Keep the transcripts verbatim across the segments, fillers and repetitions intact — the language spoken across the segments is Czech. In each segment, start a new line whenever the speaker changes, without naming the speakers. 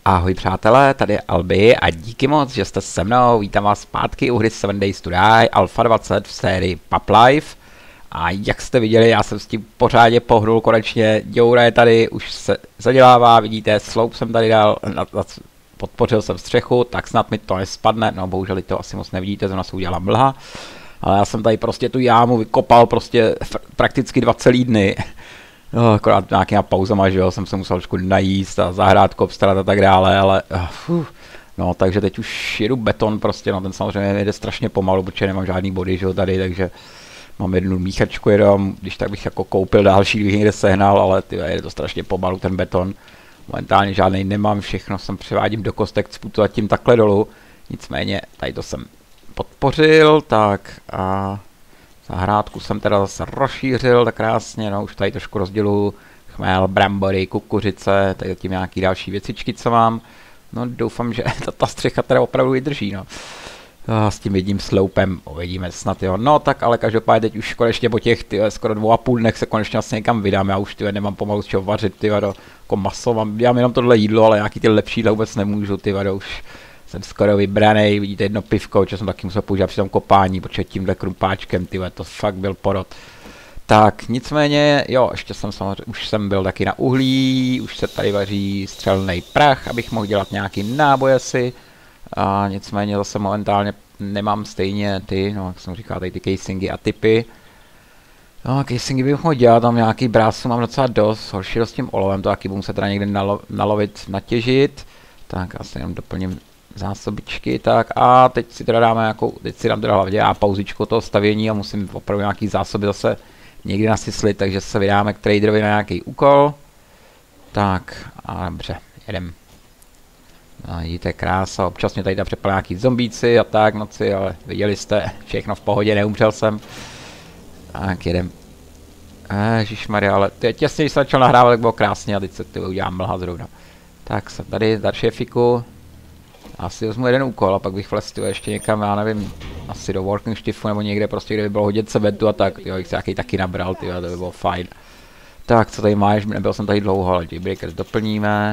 Ahoj přátelé, tady je Albi a díky moc, že jste se mnou. Vítám vás zpátky u hry seven days to die Alpha dvacet v sérii Pub Life. A jak jste viděli, já jsem s tím pořádně pohnul konečně. Děura je tady, už se zadělává, vidíte, sloup jsem tady dal, na, na, podpořil jsem střechu, tak snad mi to nespadne. No bohužel to asi moc nevidíte, zrovna se udělala mlha. Ale já jsem tady prostě tu jámu vykopal prostě prakticky dva celý dny. No, akorát nějakýma pauzama, že jo, jsem se musel trošku najíst a zahrádku obstarat a tak dále, ale uh, no, takže teď už jedu beton prostě, no ten samozřejmě jede strašně pomalu, protože nemám žádný body, že jo, tady, takže mám jednu míchačku jenom, když tak bych jako koupil další, kdybych někde sehnal, ale ty jede to strašně pomalu ten beton. Momentálně žádný nemám, všechno jsem převádím do kostek, cpu to tím takhle dolů, nicméně tady to jsem podpořil, tak a zahrádku jsem teda zase rozšířil tak krásně, no už tady trošku rozděluju chmel, brambory, kukuřice, tady tím nějaký další věcičky, co mám. No doufám, že ta, ta střecha teda opravdu vydrží, no. A s tím jedním sloupem, uvidíme snad, jo. No tak ale každopádně teď už konečně po těch tyhle, skoro dvou a půl dnech se konečně asi někam vydám, já už tyhle, nemám pomalu z čeho vařit, tyhle, do, jako maso, mám, dělám jenom tohle jídlo, ale nějaký ty lepší vůbec nemůžu, tyhle, už jsem skoro vybranej, vidíte jedno pivko, že jsem taky musel používat při tom kopání, protože tímhle krumpáčkem, tyhle, to fakt byl porod. Tak, nicméně, jo, ještě jsem samozřejmě, už jsem byl taky na uhlí, už se tady vaří střelný prach, abych mohl dělat nějaký náboj asi. A nicméně zase momentálně nemám stejně ty, no, jak jsem říkal, tady ty casingy a typy. No, casingy bych mohl dělat, tam nějaký brásu mám docela dost, horší s tím olovem, to taky budu se teda někde nalo, nalovit, natěžit. Tak, asi jenom doplním zásobičky, tak a teď si teda dáme nějakou, teď si dám teda hlavně a pauzičku toho stavění a musím opravdu nějaký zásoby zase někdy nasyslit, takže se vydáme k traderovi na nějaký úkol. Tak a dobře, jedem. No, vidíte, krása, občas mě tady tam přepali nějaký zombíci a tak noci, ale viděli jste, všechno v pohodě, neumřel jsem. Tak jedem. Ježišmarja, ale ty, těsně, když jsem začal nahrávat, tak bylo krásně a teď se ty udělám mlha zrovna. Tak jsem tady, dar šéfiku. Asi vezmu jeden úkol a pak bych vlastně ještě někam, já nevím, asi do working shiftu nebo někde prostě, kde by bylo hodit cementu a tak, jo, bych se nějaký taky nabral, tyjo, to by bylo fajn. Tak, co tady máš, nebyl jsem tady dlouho, ale Daybreakers doplníme.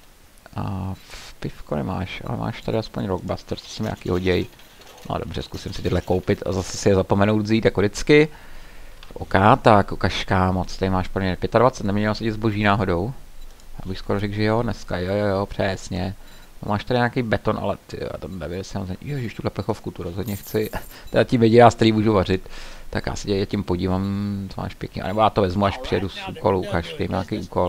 A pivko nemáš, ale máš tady aspoň Rockbuster, co se mi nějaký hoděj. No dobře, zkusím si tyhle koupit a zase si je zapomenout vzít jako vždycky. OK, tak ukažka moc, tady máš pro mě dvacet pět, neměl se ti zboží náhodou. Já bych skoro řekl, že jo, dneska, jo, jo, jo, přesně. No, máš tady nějaký beton, ale ty, já tam nevím, samozřejmě, ježiš, tuhle plechovku tu rozhodně chci, teda tím jediná, z který můžu vařit, tak já se tě tím podívám, co máš pěkně, anebo já to vezmu, až přijedu z úkolu, ukaž, tady nějaký úkol.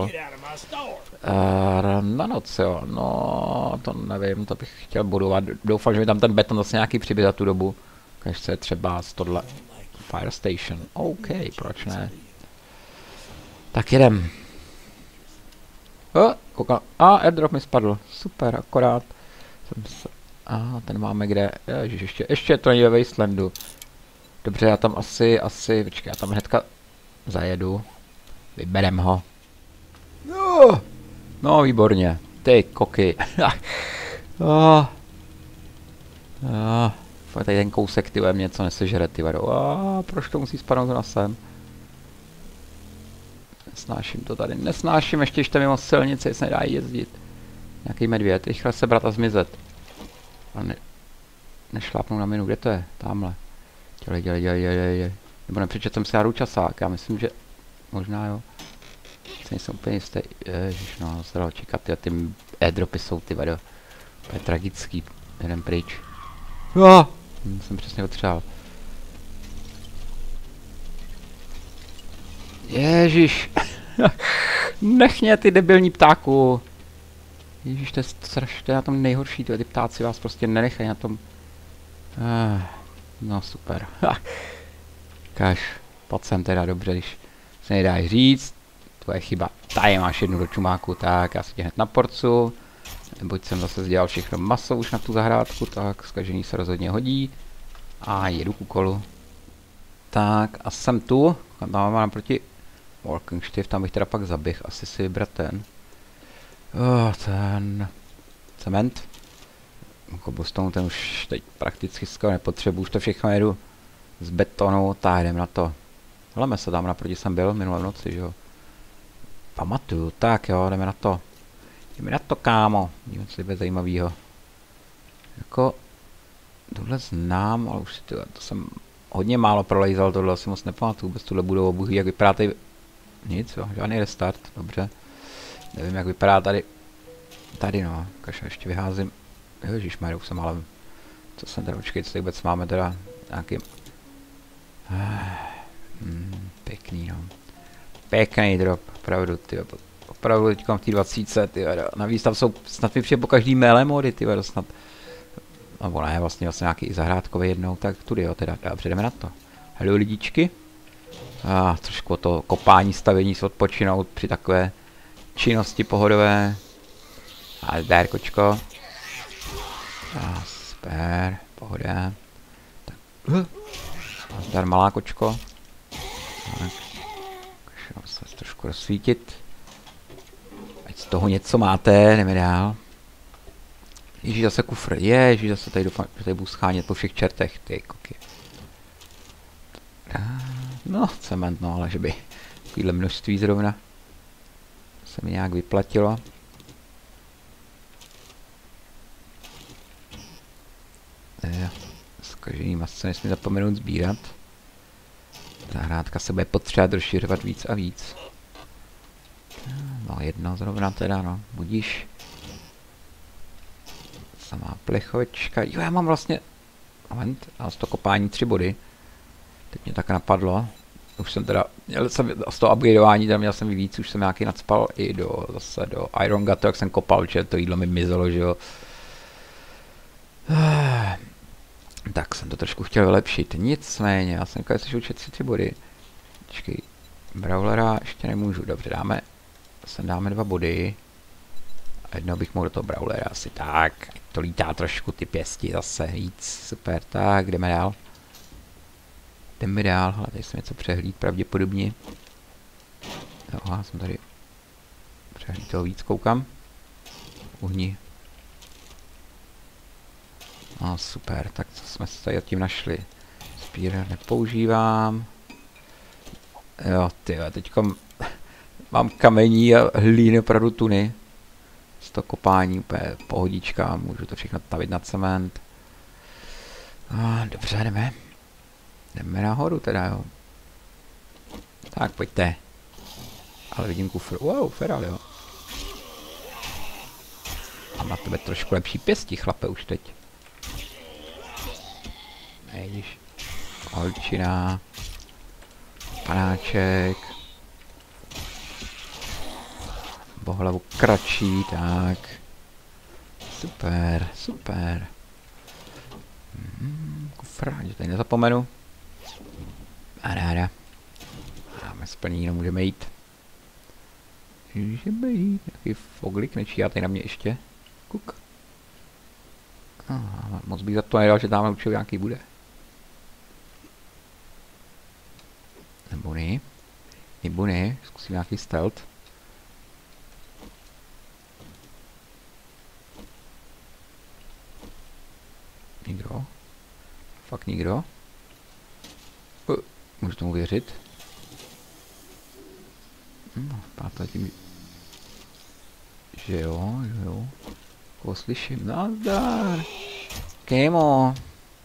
Uh, na noc, jo, no, to nevím, to bych chtěl budovat, doufám, že mi tam ten beton zase nějaký přibyl za tu dobu, ukaž se třeba z tohle, Fire Station, OK, proč ne. Tak jedem. Oh, koukám. A airdrop mi spadl. Super, akorát. Jsem se... A ten máme kde? Ježiš, ještě, ještě to není ve Wastelandu. Dobře, já tam asi, asi, počkej, já tam hnedka zajedu. Vyberem ho. No, no výborně. Ty koky. oh. oh. Tady ten kousek, ty mě něco nesežere, ty vado. Oh, proč to musí spadnout na sem? Nesnáším to tady, nesnáším, ještě ještě mimo silnici, se nedá jezdit. Nějaký medvěd, rychle sebrat a zmizet. A ne, nešlápnu na minu, kde to je? Tamhle. Dělej, dělej, dělej, dělej, dělej. Nebo nepřečet jsem si já časák, já myslím, že možná jo. Se nejsem úplně jistý, ježiš no, se dalo čekat, ty, ty airdropy jsou ty vado. To je tragický, jeden pryč. Oh, jsem přesně otřál. Ježiš. Nech mě, ty debilní ptáku. Ježiš, to je strašně, to je na tom nejhorší, ty ptáci vás prostě nenechají na tom. Uh, no super. Kaž, pojď sem teda dobře, když se nedáš říct. Tvoje chyba. Tady máš jednu do čumáku, tak já si tě hned na porcu. Neboť jsem zase dělal všechno maso už na tu zahrádku, tak zkažený se rozhodně hodí. A jedu k úkolu. Tak a jsem tu, tam mám naproti Working Shift, tam bych teda pak zaběh, asi si vybrat ten. Oh, ten cement. Cobblestone, ten už teď prakticky skoro nepotřebuji, už to všechno jedu z betonu, tak jdem na to. Hleme se tam naproti jsem byl minulé noci, že jo. Pamatuju, tak jo, jdeme na to. Jdeme na to, kámo. Díme, co je zajímavýho. Jako, tohle znám, ale už si to, to jsem hodně málo prolejzal, tohle si moc nepamatuju, vůbec tuhle budovu, jak vypadá tady, nic jo, žádný restart, dobře. Nevím, jak vypadá tady, tady no, kaša, ještě vyházím, ježišmarja, už jsem ale, co jsem teda, počkej, co tady vůbec máme teda, nějaký, hmm, pěkný no, pěkný drop, opravdu, ty opravdu teďka v té dvacítce, ty navíc tam jsou, snad mi přijde po každý mele mody, ty snad, nebo ne, vlastně, vlastně nějaký zahrádkový jednou, tak tudy jo, teda, dobře, jdeme na to. Hallo lidičky. A ah, trošku to kopání, stavění se odpočinout při takové činnosti pohodové. A zdar, kočko. A super, pohoda. Tak. A zdar, malá kočko. Tak. Můžeme se trošku rozsvítit. Ať z toho něco máte, jdeme dál. Ježíš, zase kufr, ježíš, zase tady doufám, že tady budu schánět po všech čertech, ty koky. No, cement, no, ale že by takovýhle množství zrovna se mi nějak vyplatilo. Jo, zkažený masce nesmí zapomenout sbírat. Zahrádka se bude potřebovat rozšiřovat víc a víc. No, jedno zrovna teda, no, budíš. Samá plechovečka. Jo, já mám vlastně, moment, a z toho kopání tři body. Teď mě tak napadlo. Už jsem teda, měl jsem z toho upgradeování, tam měl jsem víc, už jsem nějaký nacpal i do, zase do Iron Gutter, jak jsem kopal, že to jídlo mi mizelo, že jo. Tak jsem to trošku chtěl vylepšit, nicméně, já jsem říkal, jestli ušetřit tři body. Počkej, Brawlera ještě nemůžu, dobře, dáme, zase dáme dva body. A jednou bych mohl do toho Brawlera asi tak, ať to lítá trošku ty pěsti zase víc, super, tak jdeme dál. Jdeme dál, ale tady jsem něco přehlíd pravděpodobně. Jo, já jsem tady přehlíd toho víc, koukám. Uhni. No super, tak co jsme se tady tím našli? Spear nepoužívám. Jo, tyjo, teďka mám kamení a hlíny opravdu tuny. Z toho kopání úplně pohodička, můžu to všechno tavit na cement. A, dobře, jdeme. Jdeme nahoru teda, jo. Tak, pojďte. Ale vidím kufr. Wow, feral, jo. Mám na tebe trošku lepší pěsti, chlape, už teď. Nejdíš. Holčina. Panáček. Bohlavu kratší, tak. Super, super. Hmm, kufr, že tady nezapomenu. A ráda. Máme splnění, no můžeme jít. Můžeme jít. Nějaký foglik nečí, já tady na mě ještě. Kuk. Ah, moc bych za to nedal, že tam určitě nějaký bude. Nebo ne. Nebo ne. Zkusím nějaký stealth. Nikdo. Fakt nikdo. Uh, můžu tomu věřit. No, pátá tím, že jo, že jo. Koho slyším? Nazdar. Kémo.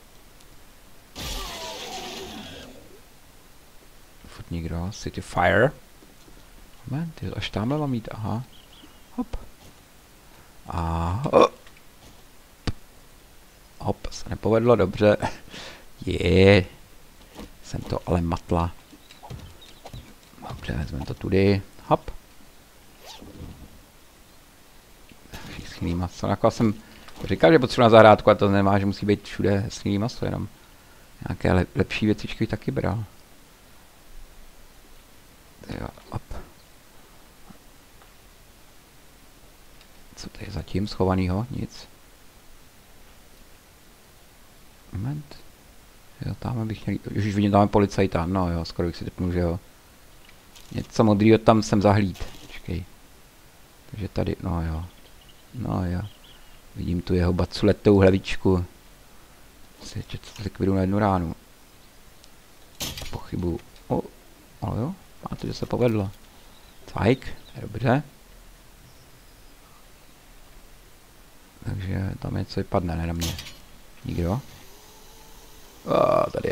Furt nikdo. City Fire. Moment, ty až tamhle mám jít, aha. Hop. A hop. Hop, se nepovedlo, dobře. Je. Jsem to ale matla. Dobře, vezmeme to tudy. Hop. Schýlý maso. Jako jsem říkal, že potřebuji na zahrádku, a to nemá, že musí být všude schýlý maso, jenom nějaké lep, lepší věcičky taky bral. Jo, hop. Co to je zatím schovanýho? Nic. Moment. Jo, tam bych měl... Už vidím, tam je policajta. No jo, skoro bych si typnul, že jo. Něco modrýho tam jsem zahlíd. Počkej. Takže tady, no jo. No jo. Vidím tu jeho baculetou hlavičku. Si to likvidu na jednu ránu. Pochybu. O, ale jo. Má to, že se povedlo. Cvajk. Dobře. Takže tam něco vypadne, ne na mě. Nikdo? Oh, tady je.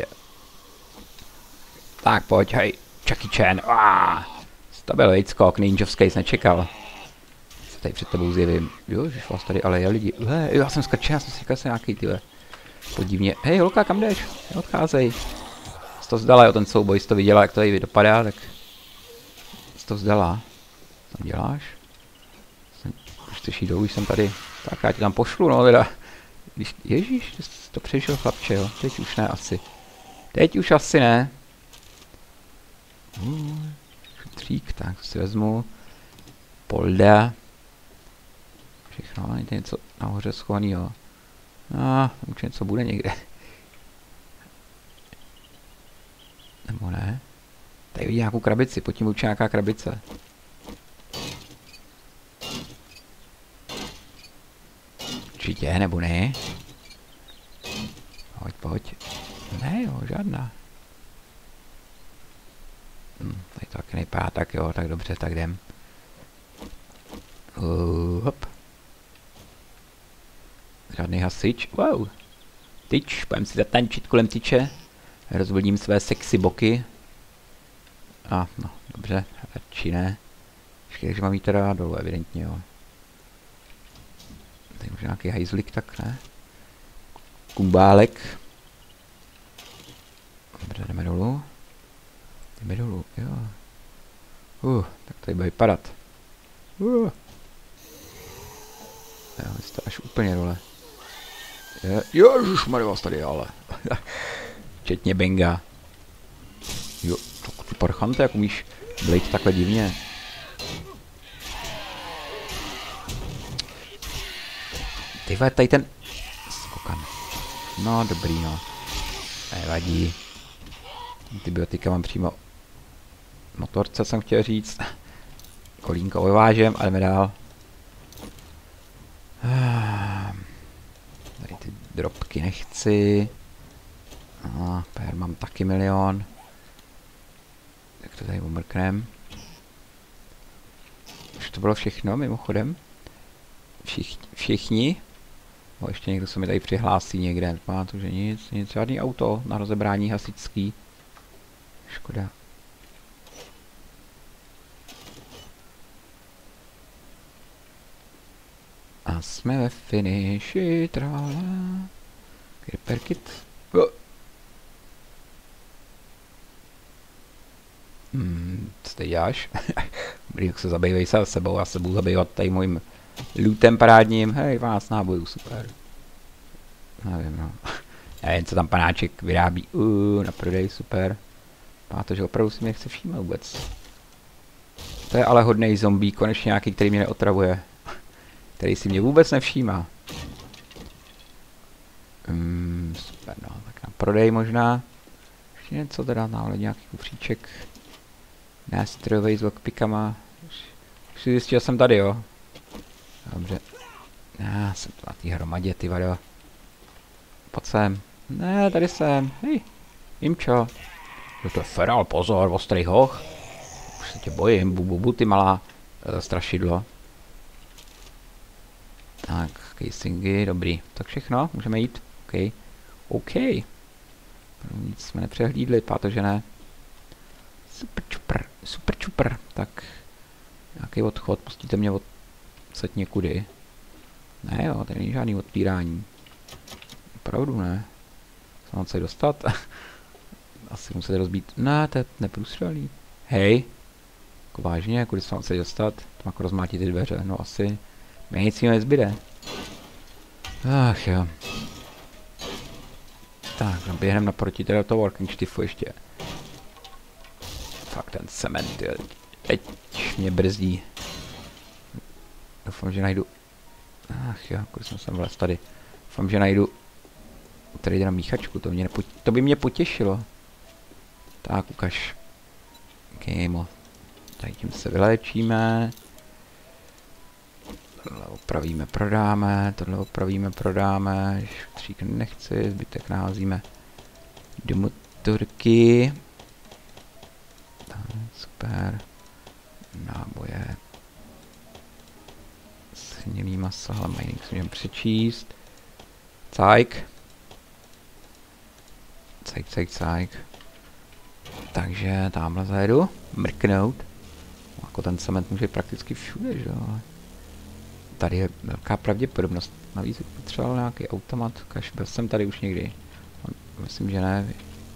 Tak pojď, hej. Jackie Chan. Ah, to byl výskok, ninjovský, jsi nečekal. Se tady před tebou zjevím. Jo, že vás tady ale je lidi. Uhe, já jsem skrčen, já jsem si říkal, že nějaký tyhle. Podivně. Hej, holka, kam jdeš? Neodcházej. Jsi to vzdala, jo, ten souboj, jsi to viděla, jak to tady dopadá, tak... Jsi to vzdala. Co tam děláš? Jsem... Už chceš jít dolů, už jsem tady. Tak já ti tam pošlu, no teda. Když... Ježíš, jsi to přešel, chlapče, jo. Teď už ne, asi. Teď už asi ne. Uh, šutřík, tak to si vezmu. Polda. Všechno, je něco nahoře schovanýho. No, už něco bude někde. Nebo ne? Tady vidí nějakou krabici, pod tím určitě nějaká krabice. Určitě, nebo ne? Pojď, pojď. Ne jo, žádná. Hm, tady to taky nejpá, tak jo, tak dobře, tak jdem. Uh, hop. Žádný hasič. Wow. Tyč, budeme si zatančit kolem tyče. Rozvlním své sexy boky. A, ah, no, dobře, radši ne. Takže mám jít teda dolů, evidentně, jo. Tady už nějaký hajzlik, tak ne. Kumbálek. Dobře, jdeme dolů. Jdeme dolů, jo. Uh, tak tady bude vypadat. Uh. Jo, jste až úplně dole. Je, ježišmarja, vás tady, ale. Včetně Benga. Jo, tak ty parchante, jak umíš blejt takhle divně. Ty vole, tady ten... Skokan. No, dobrý, no. Nevadí. Antibiotika mám přímo... Motorce jsem chtěl říct. Kolínko vyvážem, ale jdeme dál. Tady ty drobky nechci. A pér mám taky milion. Tak to tady umrknem. Už to bylo všechno, mimochodem. Všich, všichni. O, ještě někdo se mi tady přihlásí někde. Pamatuju, že nic, nic, žádný auto na rozebrání hasičský. Škoda. A jsme ve finiši, trála. Repairkit. Oh. Hmm, co ty děláš? Jak se zabývej se sebou, já se budu zabývat tady mojím lootem parádním. Hej, vás nábojů, super. Nevím, no. Nevím, co tam panáček vyrábí. Uh, na prodej, super. Má to, že opravdu si mě nechce všímat vůbec. To je ale hodnej zombie, konečně nějaký, který mě neotravuje. Který si mě vůbec nevšímá. Um, super, no, tak na prodej možná. Ještě něco teda, náhle nějaký kufříček. Nástrojovej s lockpickama. Už si zjistil, že jsem tady, jo. Dobře. Já jsem tu na té hromadě, ty vado. Pojď sem. Ne, tady jsem. Hej, Imčo. Jo, to je feral, pozor, ostrý hoch. Už se tě bojím, bubu, bu, ty malá strašidlo. Tak, casingy, dobrý. Tak všechno, můžeme jít. OK. OK. Nic jsme nepřehlídli, protože ne. Super čupr, super čupr. Tak, nějaký odchod, pustíte mě odset někudy. Ne jo, tady není žádný odpírání. Opravdu ne. Jsem se dostat? Asi muset rozbít. Ne, to je neprůstřelný. Hej. Jako vážně, kudy se mám se dostat? Tam jako rozmátí ty dveře, no asi. Mě nic jiného nezbyde. Ach jo. Tak, během naproti teda to working stiffu ještě. Fakt ten cement, jo. Teď mě brzdí. Doufám, že najdu... Ach jo, kudy jsem sem vlez tady. Doufám, že najdu... Tady jde na míchačku, to, mě nepot... to by mě potěšilo. Tak, ukaž. Kejmo. Tady tím se vyléčíme. Tohle opravíme, prodáme, tohle opravíme, prodáme, šutřík nechci, zbytek naházíme do motorky. Tak, super. Náboje. Snělý maso, ale mají si můžeme přečíst. Cajk. Cajk, cajk, cajk. Takže tamhle zajedu. Mrknout. Jako ten cement může prakticky všude, že jo. Tady je velká pravděpodobnost. Navíc bych potřeboval nějaký automat. Kaž, byl jsem tady už někdy. Myslím, že ne.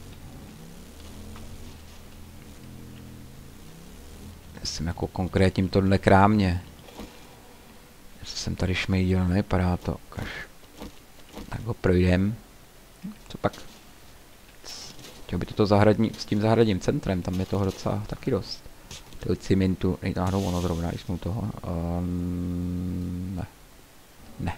Jsem jako konkrétním tohle krámě. Jestli jsem tady šmejdil, nevypadá to. Kaž. Tak ho projdem. Co pak? Chtěl by toto zahradní, s tím zahradním centrem, tam je toho docela taky dost. Toho cimentu, nejde náhodou ono zrovna, když jsme u toho. Um, ne. Ne.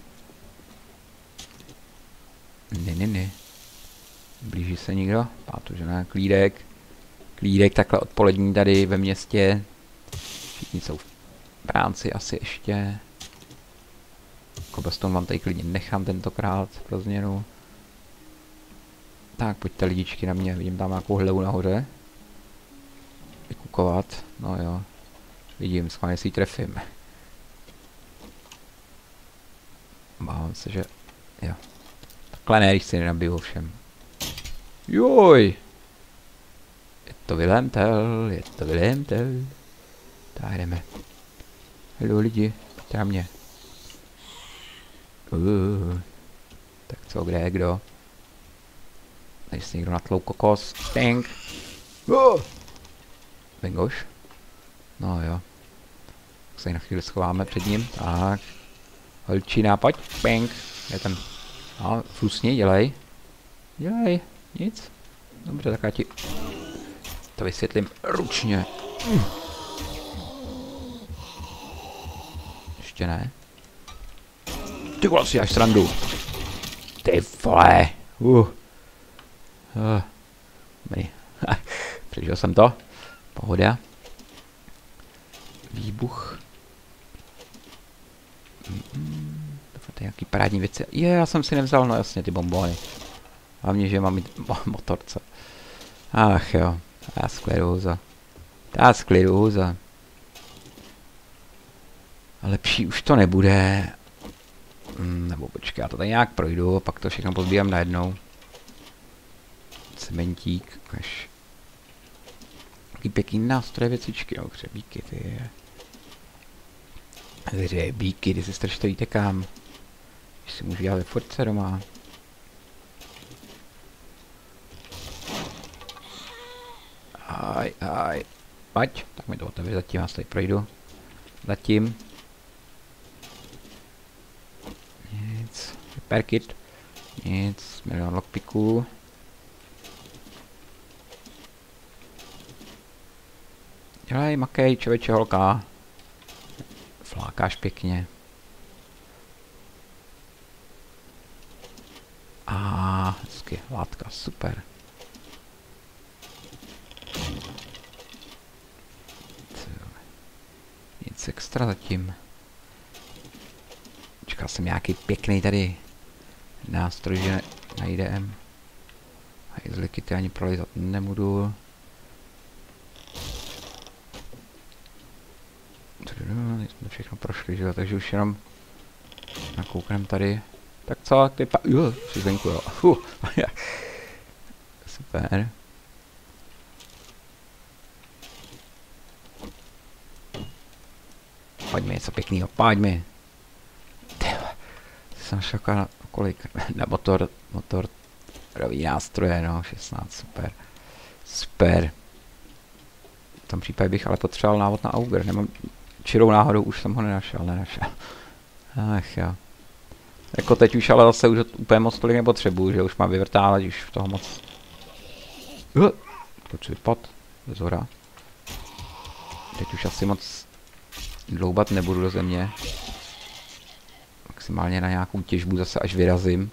Ne, ne, ne. Blíží se někdo? Pátu, že ne. Klídek. Klídek takhle odpolední tady ve městě. Všichni jsou v práci asi ještě. Cobblestone vám tady klidně nechám tentokrát pro změnu. Tak, pojďte lidičky na mě, vidím tam nějakou hlevu nahoře. Vykukovat, no jo. Vidím, schválně si ji trefím. Bávám se, že... jo. Takhle ne, když si nenabiju všem. Joj! Je to Wilhelm Tell, je to Wilhelm Tell. Tak jdeme. Hello lidi, pojďte na mě. Uh, tak co, kde je kdo? Tady si někdo natlou kokos. Ping. Uh. Bingoš. No jo. Tak se na chvíli schováme před ním. Tak. Holčina, pojď. Ping. Je ten. No, flusni, dělej. Dělej. Nic. Dobře, tak já ti to vysvětlím ručně. Uh. Ještě ne. Ty vole, si až srandu. Ty vole. Uh. Uh. Dobrý. Přežil jsem to. Pohoda. Výbuch. Mm, to je nějaký parádní věci. Je, já jsem si nevzal, no jasně, ty bombony. Hlavně, že mám mít mo motorce. Ach jo. Ta skleróza. Ta skleróza. A lepší už to nebude. Mm, nebo počkej, já to tady nějak projdu, pak to všechno pozbírám najednou. Cementík, až. Taký pěkný nástroje věcičky, no, hřebíky, ty je. Hřebíky, ty se strašně víte kam. Když si můžu dělat ve Force doma. Aj, aj. Pojď, tak mi to otevře, zatím já tady projdu. Zatím. Nic, repair kit. Nic, milion lockpicků. Dělej, makej, člověče, holka. Flákáš pěkně. A hezky, látka, super. Nic extra zatím. Čekal jsem nějaký pěkný tady nástroj, že najdem. Hajzliky ty ani prolizat nebudu. Teď jsme všechno prošli, že jo, takže už jenom nakouknem tady. Tak co, ty pa... jo, jsi zvenku, jo. Uh, super. Pojď mi něco pěknýho, pojď mi. Tyhle, jsem šel na kolik, na motor, motor, rový nástroje, no, šestnáct, super. Super. V tom případě bych ale potřeboval návod na auger, nemám, čirou náhodou už jsem ho nenašel, nenašel. Ach jo. Jako teď už ale zase už úplně moc tolik nepotřebuju, že už mám vyvrtávat, už v toho moc. Uh, proč vypad? Bez hora. Teď už asi moc dloubat nebudu do země. Maximálně na nějakou těžbu zase až vyrazím.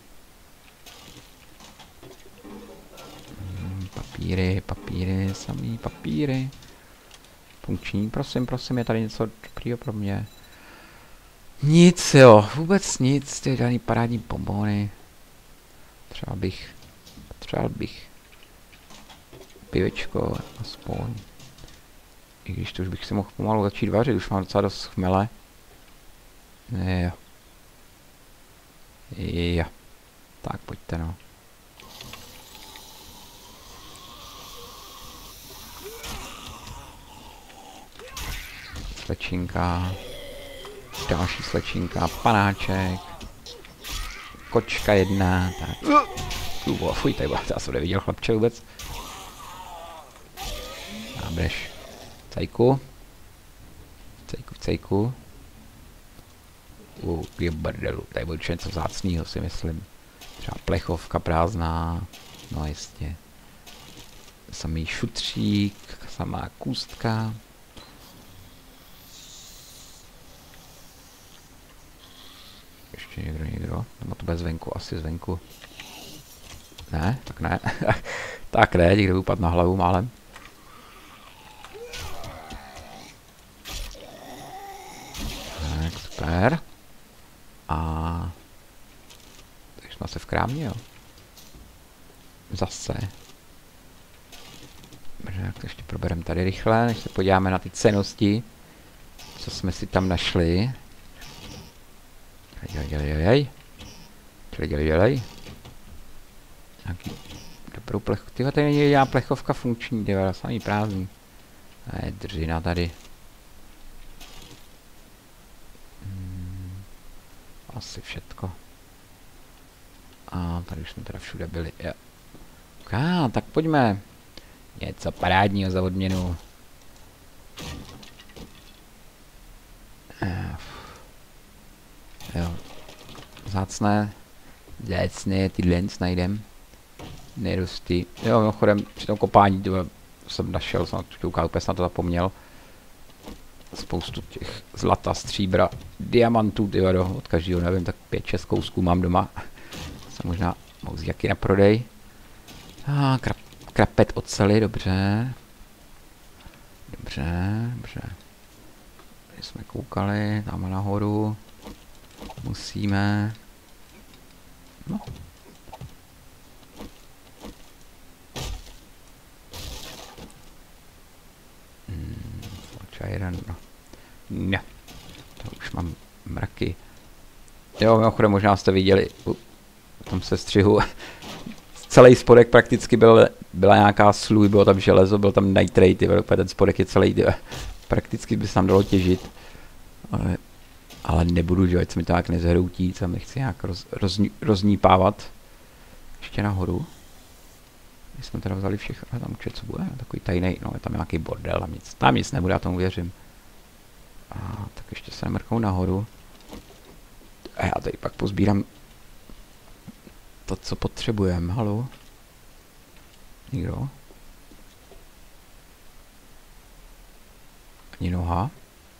Hmm, papíry, papíry, samý papíry. Funkční, prosím, prosím, je tady něco dobrýho pro mě. Nic jo, vůbec nic, ty žádný parádní bombony. Třeba bych, třeba bych pivečko aspoň. I když to už bych si mohl pomalu začít vařit, už mám docela dost chmele. Jo. Jo. Tak pojďte no. Slečinka. Další slečinka. Panáček. Kočka jedna. Tak. Uh, fuj, tady byla, já jsem neviděl chlapče vůbec. Nábřeš. Cejku. Cejku, cejku. Uh, je brdelu. Tady bude něco vzácnýho, si myslím. Třeba plechovka prázdná. No jistě. Samý šutřík. Samá kůstka. Ještě někdo, někdo. Nebo to bude zvenku, asi zvenku. Ne, tak ne. Tak ne, někdo vypadl na hlavu málem. Tak, super. A... Takže jsme se v krámě, jo. Zase. Dobře, tak to ještě probereme tady rychle, než se podíváme na ty cennosti. Co jsme si tam našli. Dělej, dělej, dělej. Dělej, dělej, dělej. Nějaký dobrou plechovku. Tyhle, tady není jediná plechovka funkční, tyhle, samý prázdný. To je dřina tady. Hmm, asi všetko. A tady už jsme teda všude byli, jo. Ká, tak pojďme. Něco parádního za odměnu. Jo. Zácné. Zácné, tyhle najdem. Nerosty. Jo, mimochodem, při tom kopání tyhle, jsem našel, jsem na úplně snad to zapomněl. Spoustu těch zlata, stříbra, diamantů, tyhle, od každého, nevím, tak pět, šest kousků mám doma. Jsem možná mohl vzít jaký na prodej. A krap, krapet oceli, dobře. Dobře, dobře. Tady jsme koukali, tam nahoru. Musíme. No. Hmm, jeden, no. Ne. To už mám mraky. Jo, mimochodem možná jste viděli u tom sestřihu. Celý spodek prakticky byl, byla nějaká slůj, bylo tam železo, byl tam nitrate, ten spodek je celý, tyhle. Prakticky by se tam dalo těžit. Ale, ale nebudu, že ať se mi to nějak nezhroutí, tam nechci nějak roz, roz, roznípávat. Ještě nahoru. My jsme teda vzali všechno, a tam co bude, takový tajný, no je tam nějaký bordel, tam nic, tam nic nebude, já tomu věřím. A tak ještě se nemrknou nahoru. A já tady pak pozbírám to, co potřebujeme, halo? Nikdo? Ani noha?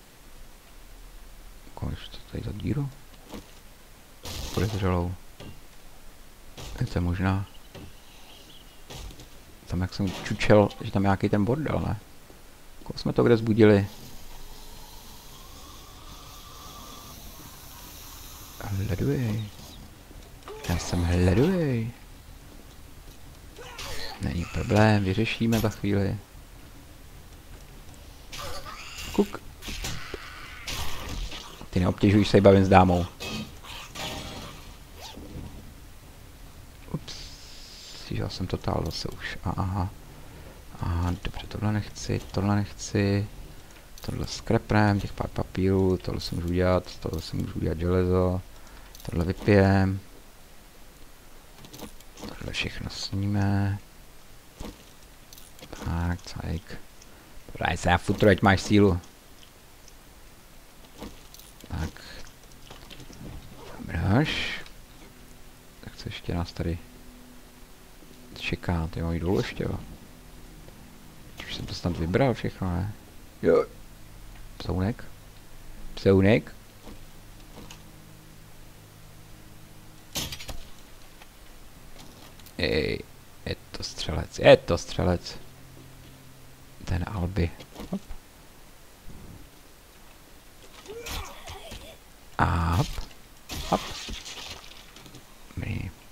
Konec to tady za díru? Podezřelou. Je to možná... Tam jak jsem čučel, že tam nějaký ten bordel, ne? Koho jsme to kde zbudili? Hleduj. Já jsem hleduj. Není problém, vyřešíme za chvíli. Kuk. Ty neobtěžuj se, bavím s dámou. Ups. Já jsem totál zase už. Aha. Aha, dobře, tohle nechci, tohle nechci. Tohle skrepnem, těch pár papírů, tohle si můžu udělat, tohle si můžu udělat železo. Tohle vypijem. Tohle všechno sníme. Tak, cajk. Podaj se, já futro, ať máš sílu. Tak. Dobráš. Tak co ještě nás tady čeká, ty mají dolů ještě, jo. Už jsem to snad vybral všechno, ne? Jo. Psounek. Psounek. Ej, je to střelec, je to střelec. Ten Albi. Hop. A hop. Hop. My.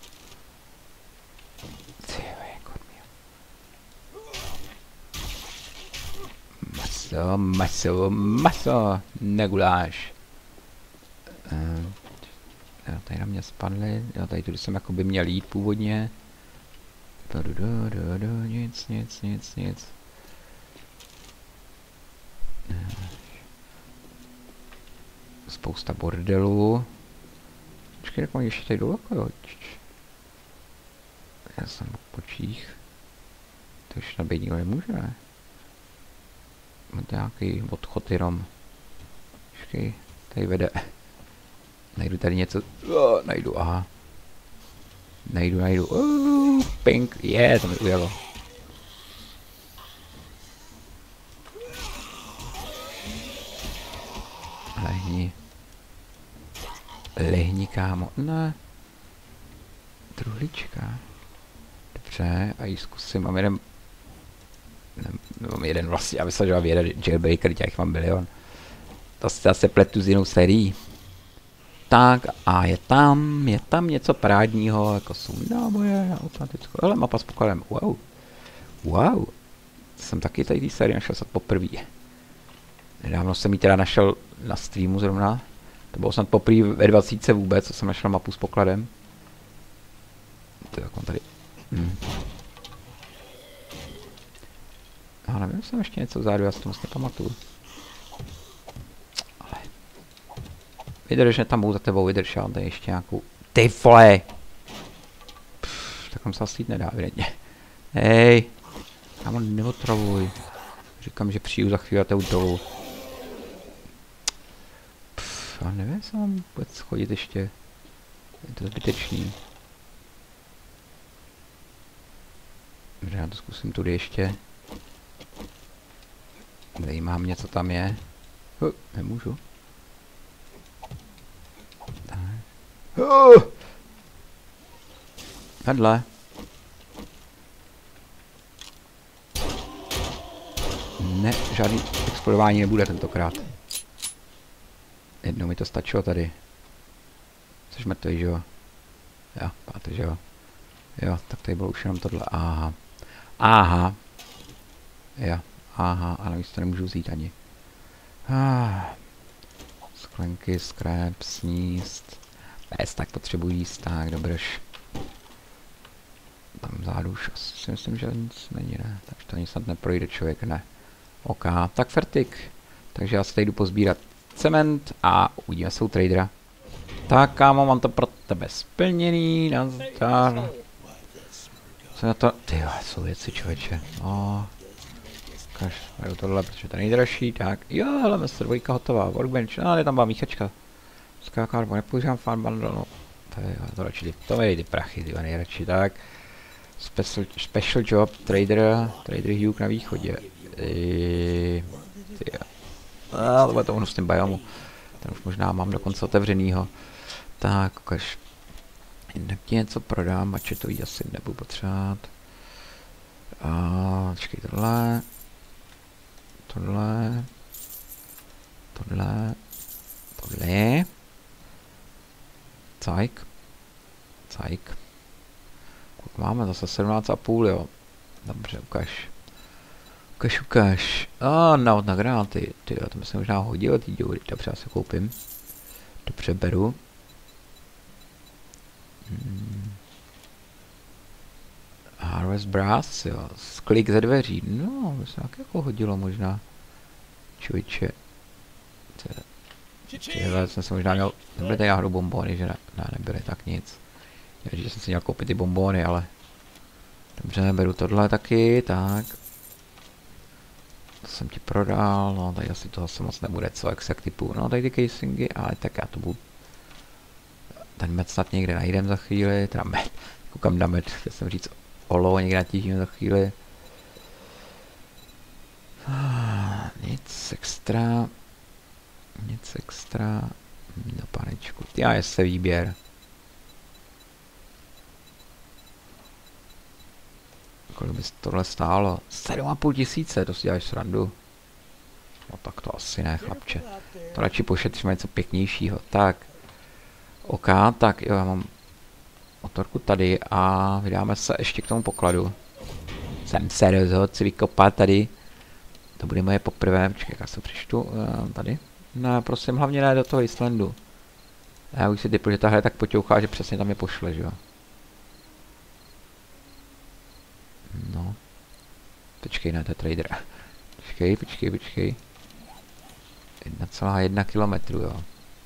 Maso, maso, maso. Neguláš. mě spadly. Jo, tady tudy jsem jako by měl jít původně. Do, do, do, do, nic, nic, nic, nic. Spousta bordelů. Počkej, jak mám ještě tady dolů, jo. Já jsem počích. To už nabít nikdo nemůže, ne? Mám nějaký odchod jenom. Počkej, tady vede. Najdu tady něco. Oh, najdu, aha. Najdu, najdu. Uh, pink, je, yeah, to mi ujelo. Lehni. Lehni, kámo. Ne. Truhlička. Dobře, a ji zkusím. Mám jeden... Ne, mám jeden vlastně, já myslím, že mám jeden jailbreaker, těch mám milion. To se zase pletu s jinou sérií. Tak a je tam, je tam něco parádního, jako jsou náboje na automatickou. Ale mapa s pokladem, wow. Wow. Jsem taky tady té sérii našel snad poprvé. Nedávno jsem ji teda našel na streamu zrovna. To bylo snad poprvé ve dvacítce vůbec, co jsem našel mapu s pokladem. To jak on tady... Hmm. A nevím, jsem ještě něco vzadu, já si to moc nepamatuju. Ale... Vydrž, že tam budu za tebou, vydrž, já tady ještě nějakou... Ty vole! Pff, tak tam se asi jít nedá, evidentně. Hej! Já ho neotravuj. Říkám, že přijdu za chvíli a to dolů. Pff, já nevím, jestli mám vůbec chodit ještě. Je to zbytečný. Dobře, já to zkusím tudy ještě. Zajímá mě, co tam je. Huh, nemůžu. Tak. Uh! Vedle. Ne, žádný explodování nebude tentokrát. Jednou mi to stačilo tady. Jsi mrtvý, že jo? Jo, páte, že jo? Jo, tak tady bylo už jenom tohle. Aha. Aha. Jo, aha, a navíc to nemůžu vzít ani. Ah. Sklenky, scrap, sníst. Pes, tak potřebuji jíst, tak dobrž. Tam zádu už asi si myslím, že nic není, ne? Takže to ani snad neprojde člověk, ne? OK, tak fertik. Takže já se tady jdu pozbírat cement a uvidíme se u tradera. Tak kámo, mám to pro tebe splněný, nazdar. Co na to? Tyjo, jsou věci, člověče. No. Kaž, mají tohle, protože to je nejdražší, tak. Jo, hele, mistr dvojka hotová, workbench, no, ale tam byla míchačka. Skákárbo, nepoužívám farm bundle, no. To je, to radši, to mi ty prachy, ty nejradši, tak. Special, special job, trader, trader Hugh na východě. Eee, tyjo. A to bude to ono s tím biomu. Ten už možná mám dokonce otevřenýho. Tak, ukaž. Jinak ti něco prodám, ač to jí asi nebudu potřebovat. A počkej, tohle. Tohle. Tohle. Tohle. Cajk. Cajk. Kolik máme? Zase sedmnáct a půl, jo. Dobře, ukaž. Ukaž, ukaž. A oh, no, na granáty. Tyjo, to mi se možná hodilo, ty díly. Dobře, já se koupím. Dobře, beru. Hmm. Harvest Brass, jo. Sklik ze dveří. No, to se tak jako hodilo možná. Čujiče. Tyhle, jsem se možná měl... Nebyly tady náhodou bombony, že ne? Ne, nebyly, tak nic. Já že jsem si měl koupit ty bombony, ale... Dobře, beru tohle taky, tak. To jsem ti prodal, no tady asi to zase moc nebude, co, jak se typu. No tady ty casingy, ale tak já to budu... Ten med snad někde najdem za chvíli, teda med, koukám na med, chtěl jsem říct olovo, někde natížím za chvíli. Ah, nic extra, nic extra, no panečku, já je se výběr. Kolik by tohle stálo? sedm a půl tisíce, to si děláš srandu. No tak to asi ne, chlapče. To radši pošetříme něco pěknějšího. Tak. OK, tak jo, já mám motorku tady a vydáme se ještě k tomu pokladu. Jsem se rozhodl si vykopat tady. To bude moje poprvé, počkej, já se přečtu uh, tady. Ne, prosím, hlavně ne do toho Islandu. Já už si typu, že ta hra tak poťouchá, že přesně tam je pošle, že jo. No. Počkej, ne, to je trader. Počkej, počkej, počkej. jedna celá jedna kilometru, jo.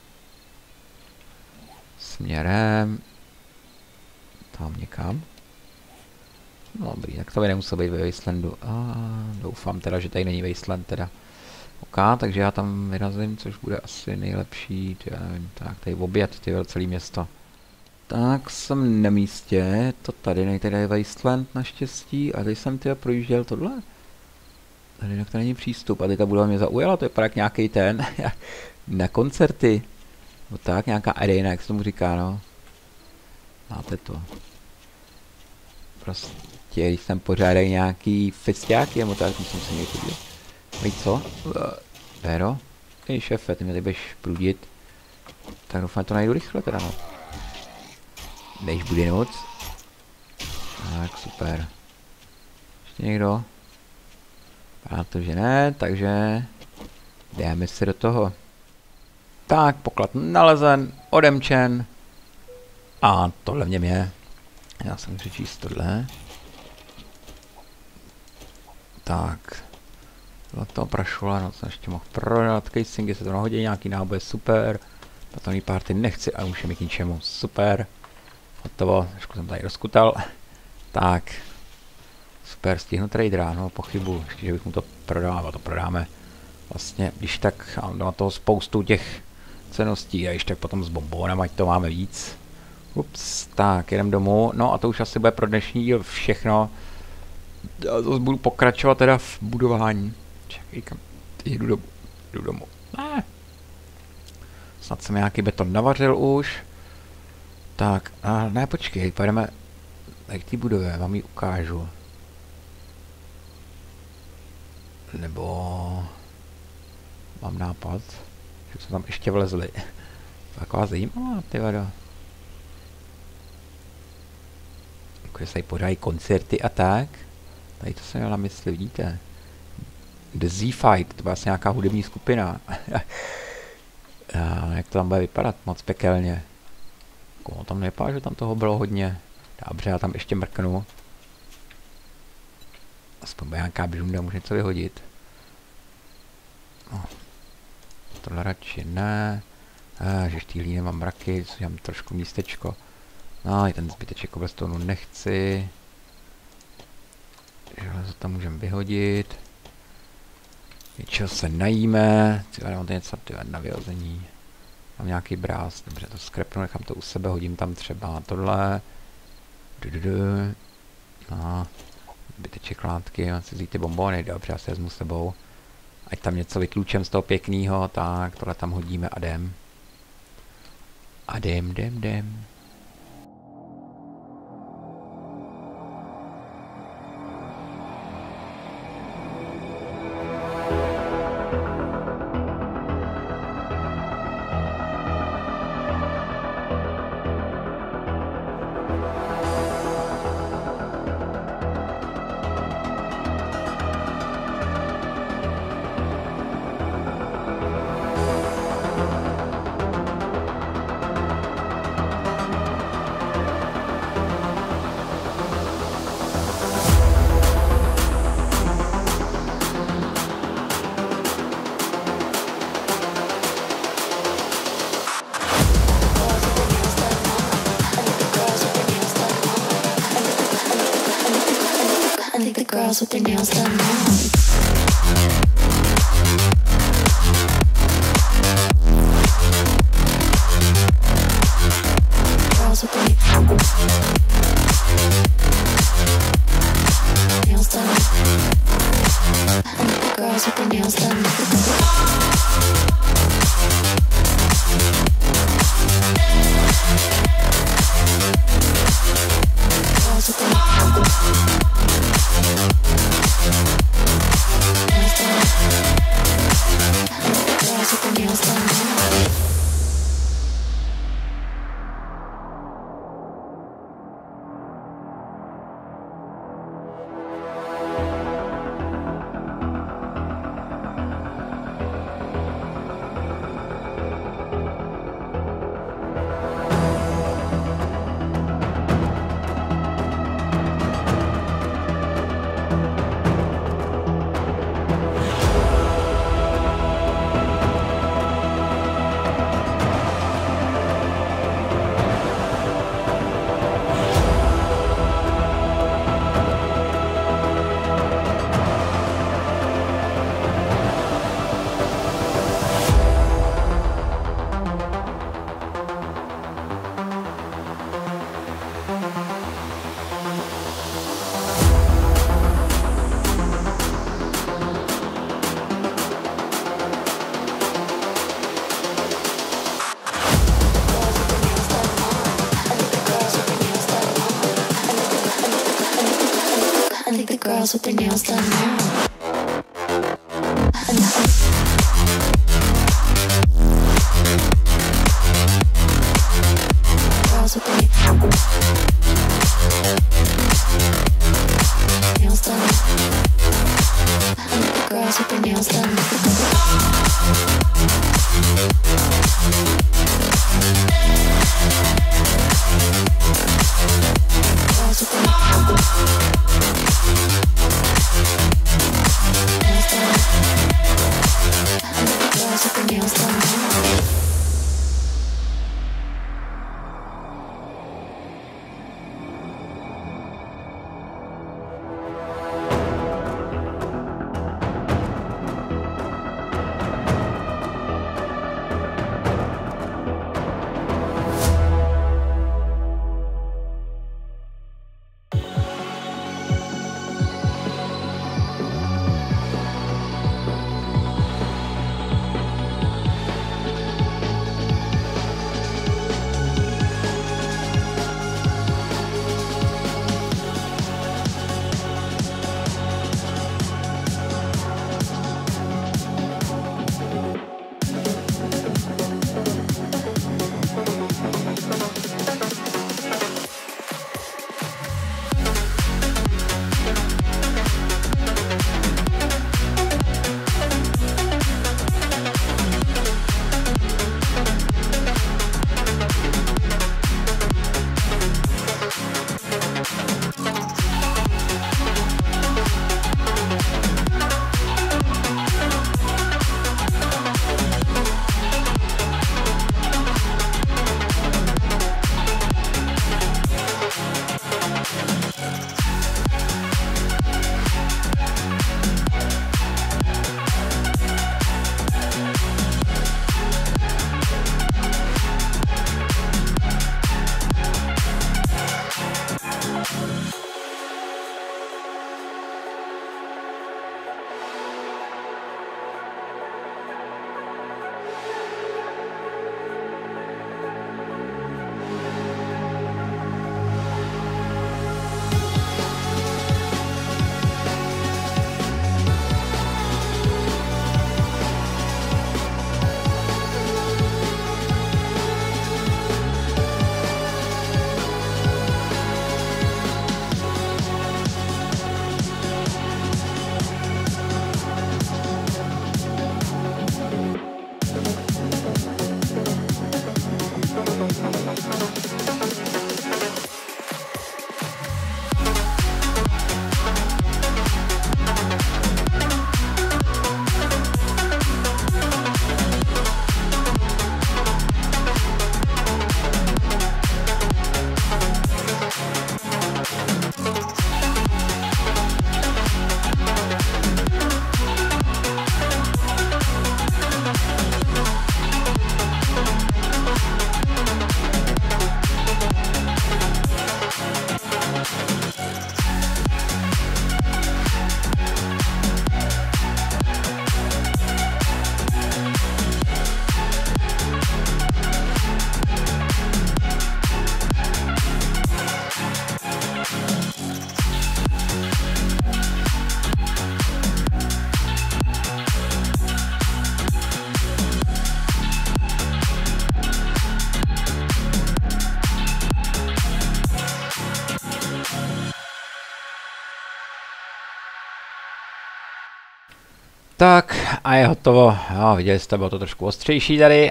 Směrem. Tam někam. No dobrý, tak to by nemuselo být ve Wastelandu. A doufám teda, že tady není Wasteland teda. OK, takže já tam vyrazím, což bude asi nejlepší, já nevím, tak tady oběd, ty celé město. Tak jsem na místě, to tady, nej tady je Wasteland naštěstí, a tady jsem teda projížděl tohle. Tady to není přístup a ta budova mě zaujala, to je jak nějaký ten, na koncerty. No tak, nějaká arena, jak se tomu říká, no. Máte to. Prostě, když tam pořádají nějaký festiáky, nebo tak, musím se někdy podívat. Víš co? Péro? Hej šéfe, ty mě tady budeš prudit. Tak doufám, to najdu rychle teda, no. Než bude noc. Tak, super. Ještě někdo? Protože ne, takže jdeme si do toho. Tak, poklad nalezen, odemčen. A tohle v něm je. Já jsem přečíst tohle. Tak. Zlato prašula, no co ještě mohl prodat. Casingy se to nahodí, nějaký náboj, super. Tato party nechci a už je mi k ničemu, super. Hotovo, trošku jsem tady rozkutal. Tak. Super, stihnu tradera, no pochybu, ještě, že bych mu to prodal, a to prodáme. Vlastně, když tak, mám toho spoustu těch ceností, a když tak potom s bombónem, ať to máme víc. Ups, tak, jedem domů, no a to už asi bude pro dnešní díl všechno. Já zase budu pokračovat teda v budování. Čekaj, kam, jdu domů, jdu domů. Ne. Snad jsem nějaký beton navařil už. Tak, a ne, počkej, pojedeme k té budově, vám ji ukážu. Nebo mám nápad, že jsme tam ještě vlezli. Taková zajímavá, ty vado. Když se tady pořádají koncerty a tak. Tady to jsem měl na mysli, vidíte. The Z-Fight, to byla asi nějaká hudební skupina. A jak to tam bude vypadat, moc pekelně. Koho tam nevypadá, že tam toho bylo hodně. Dobře, já tam ještě mrknu. Aspoň bude nějaká bžunda, může něco vyhodit. No. Tohle radši ne. A, že štílí nemám mraky, co mám trošku místečko. No, i ten zbyteček cobblestone nechci. Železo tam můžeme vyhodit. Něčeho se najíme. Tyhle, mám tady něco tyhle, na vyhození. Mám nějaký bráz, dobře, to skrepnu, nechám to u sebe, hodím tam třeba tohle. Dududu. No. Zbyteček látky, mám si vzít ty bombony, dobře, já si vezmu s sebou. Ať tam něco vytlučem z toho pěknýho, tak tohle tam hodíme a jdem. A jdem, jdem, jdem.
Girls with their nails done now. Girls with their nails done. I need the girls with their nails done. Girls with their nails done. I think the girls with their nails done now. Girls with their nails done. I think the girls with their nails done. Girls with their nails done.
Tak a je hotovo. Jo, viděli jste, bylo to trošku ostřejší tady.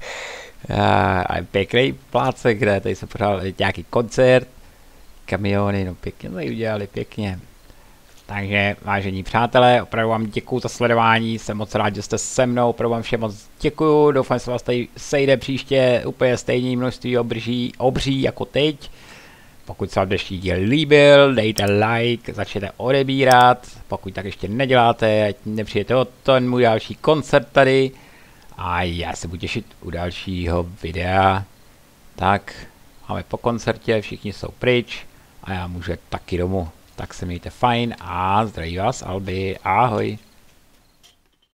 A je pěkný plácek, kde tady se pořád nějaký koncert. Kamiony, no pěkně to udělali, pěkně. Takže vážení přátelé, opravdu vám děkuju za sledování, jsem moc rád, že jste se mnou, opravdu vám všem moc děkuju, doufám, že se vás tady sejde příště úplně stejné množství obří, obří jako teď. Pokud se vám dnešní díl líbil, dejte like, začněte odebírat, pokud tak ještě neděláte, ať nepřijete o ten můj další koncert tady. A já se budu těšit u dalšího videa. Tak, máme po koncertě, všichni jsou pryč a já můžu taky domů. Tak se mějte fajn a zdraví vás Albi, ahoj.